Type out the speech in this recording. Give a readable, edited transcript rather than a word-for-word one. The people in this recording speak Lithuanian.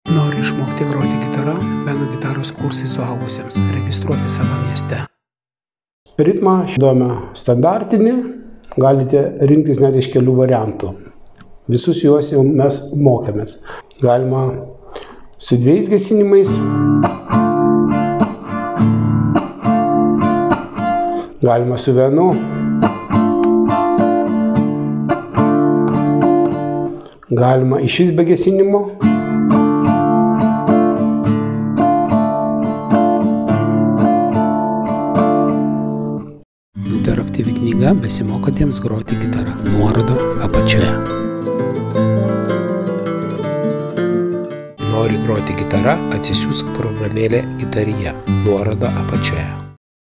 Nori išmokti groti gitarą? Beno gitaros kursai suaugusiems. Registruoti savo mieste. Ritmą šįdomę standartinį, galite rinktis net iš kelių variantų. Visus juos jau mes mokėmės. Galima su 2 gesinimais, galima su 1, galima išvis be gesinimo. Interaktyvi knyga besimokantiems groti gitarą. Nuoroda apačioje. Nori groti gitarą? Atsisiųsk programėlę Gitarija. Nuoroda apačioje.